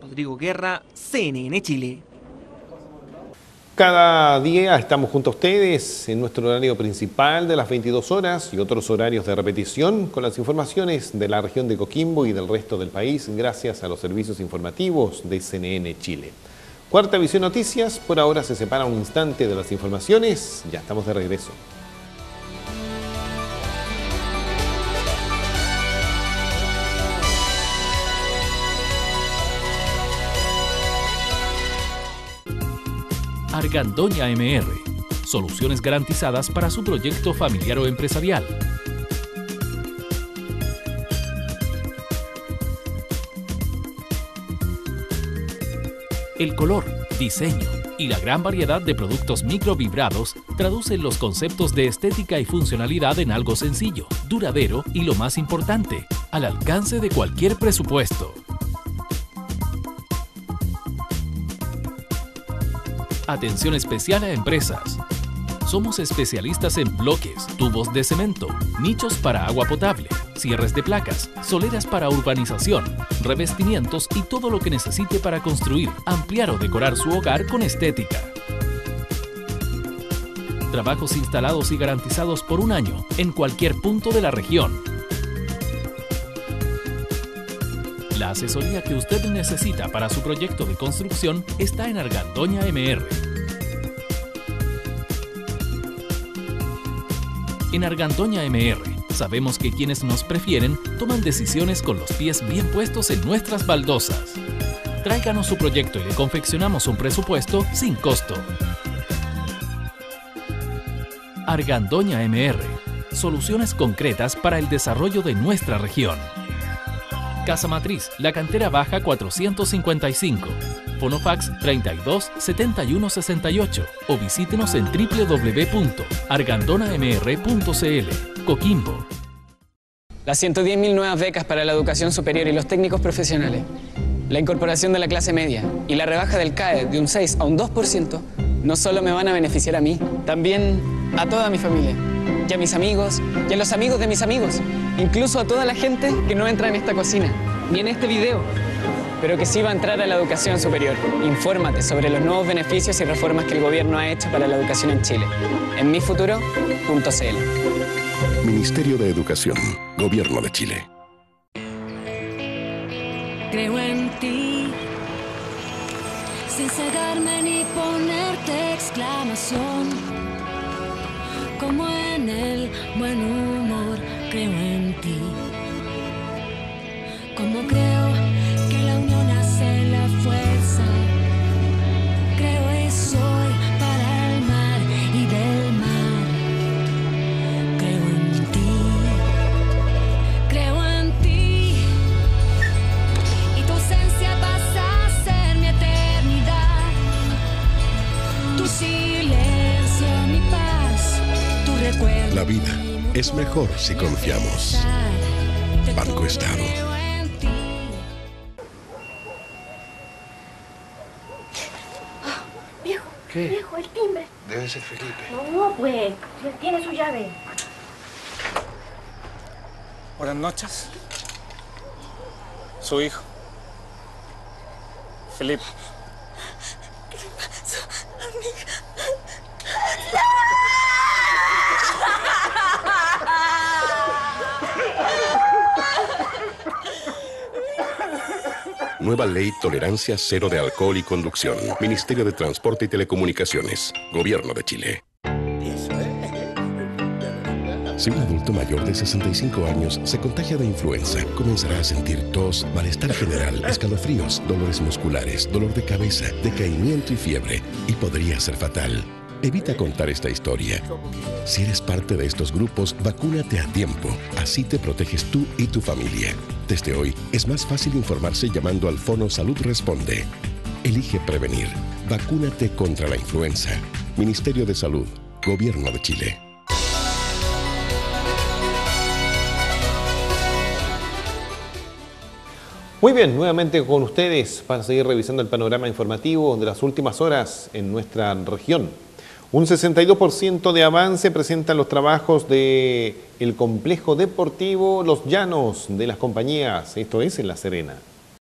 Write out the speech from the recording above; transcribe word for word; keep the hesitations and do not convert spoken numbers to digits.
Rodrigo Guerra, C N N Chile. Cada día estamos junto a ustedes en nuestro horario principal de las veintidós horas y otros horarios de repetición con las informaciones de la región de Coquimbo y del resto del país gracias a los servicios informativos de C N N Chile. Cuarta Visión Noticias, por ahora se separa un instante de las informaciones, ya estamos de regreso. Argandoña M R, soluciones garantizadas para su proyecto familiar o empresarial. El color, diseño y la gran variedad de productos microvibrados traducen los conceptos de estética y funcionalidad en algo sencillo, duradero y, lo más importante, al alcance de cualquier presupuesto. Atención especial a empresas. Somos especialistas en bloques, tubos de cemento, nichos para agua potable, cierres de placas, soleras para urbanización, revestimientos y todo lo que necesite para construir, ampliar o decorar su hogar con estética. Trabajos instalados y garantizados por un año en cualquier punto de la región. La asesoría que usted necesita para su proyecto de construcción está en Argandoña M R. En Argandoña M R, sabemos que quienes nos prefieren toman decisiones con los pies bien puestos en nuestras baldosas. Tráiganos su proyecto y le confeccionamos un presupuesto sin costo. Argandoña M R, soluciones concretas para el desarrollo de nuestra región. Casa Matriz, La Cantera Baja cuatrocientos cincuenta y cinco, Fonofax treinta y dos setenta y uno sesenta y ocho o visítenos en w w w punto argandona m r punto c l. Coquimbo. Las ciento diez mil nuevas becas para la educación superior y los técnicos profesionales, la incorporación de la clase media y la rebaja del C A E de un seis a un dos por ciento no solo me van a beneficiar a mí, también a toda mi familia, y a mis amigos, y a los amigos de mis amigos, incluso a toda la gente que no entra en esta cocina, ni en este video, pero que sí va a entrar a la educación superior. Infórmate sobre los nuevos beneficios y reformas que el gobierno ha hecho para la educación en Chile, en mi futuro punto c l. Ministerio de Educación, Gobierno de Chile. Creo en ti, sin cegarme ni ponerte exclamación. Como en el buen humor, creo en ti. Como creo que la unión hace la fuerza. Creo y soy para el mar y del mar. Creo en ti, creo en ti. Y tu ausencia pasa a ser mi eternidad. Tu silencio, mi paz, tu recuerdo. La vida es mejor si confiamos. Banco Estado. ¿Qué? Viejo, el timbre. Debe ser Felipe. No, pues, él tiene su llave. Buenas noches. Su hijo. Felipe. ¿Qué le pasó a mi hija? Nueva Ley Tolerancia Cero de Alcohol y Conducción. Ministerio de Transporte y Telecomunicaciones. Gobierno de Chile. Si un adulto mayor de sesenta y cinco años se contagia de influenza, comenzará a sentir tos, malestar general, escalofríos, dolores musculares, dolor de cabeza, decaimiento y fiebre, y podría ser fatal. Evita contar esta historia. Si eres parte de estos grupos, vacúnate a tiempo. Así te proteges tú y tu familia. Desde hoy, es más fácil informarse llamando al Fono Salud Responde. Elige prevenir. Vacúnate contra la influenza. Ministerio de Salud. Gobierno de Chile. Muy bien, nuevamente con ustedes para seguir revisando el panorama informativo de las últimas horas en nuestra región. Un sesenta y dos por ciento de avance presentan los trabajos del complejo deportivo Los Llanos de las compañías, esto es en La Serena.